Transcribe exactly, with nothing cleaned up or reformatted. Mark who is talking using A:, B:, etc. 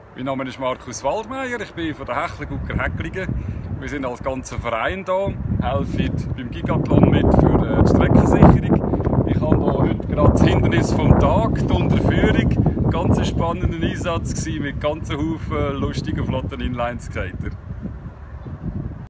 A: Mein Name ist Markus Waldmeier, ich bin von der Hechler-Gucker Häcklingen. Wir sind als ganzer Verein hier, helfen beim Gigathlon mit für die Streckensicherung. Ich habe hier heute gerade das Hindernis vom Tag, die Unterführung. Ganz ein spannender Einsatz mit ganz Haufen lustigen, flotten Inline-Skater.